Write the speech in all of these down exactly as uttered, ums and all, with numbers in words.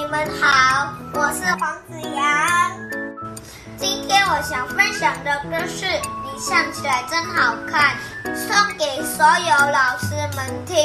你们好，我是黄子阳。今天我想分享的歌是《你笑起来真好看》，送给所有老师们听。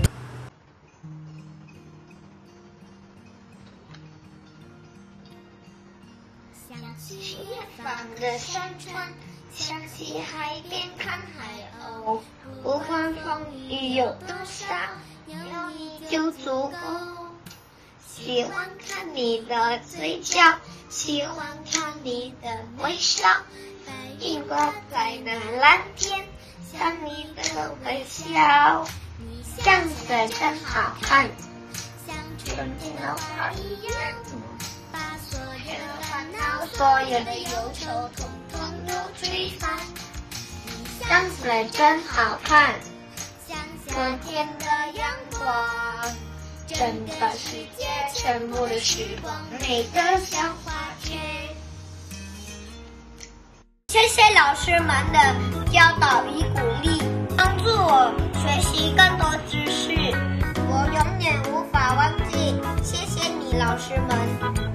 想起远方的山川，想起海边看海鸥，不管风雨有多少，有你就足够。喜欢看你的嘴角，喜欢看你的微笑，白云挂在那蓝天，像你的微笑。你笑起来真好看，像春天的花一样，把所有的烦恼、所有的忧愁统统都吹散。你笑起来真好看，像夏天的阳光，整个世界全部的时光美得像花圈。谢谢老师们的教导与鼓励，帮助我学习更多知识，我永远无法忘记。谢谢你，老师们。